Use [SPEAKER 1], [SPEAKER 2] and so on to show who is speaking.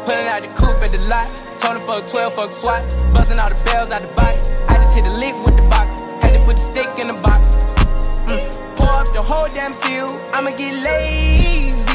[SPEAKER 1] Pulling out the coupe at the lot. Told him fuck 12, fuck SWAT. Buzzing all the bells out the box. I just hit a lick with the box. Had to put the stick in the box. Pour up the whole damn seal. I'ma get lazy.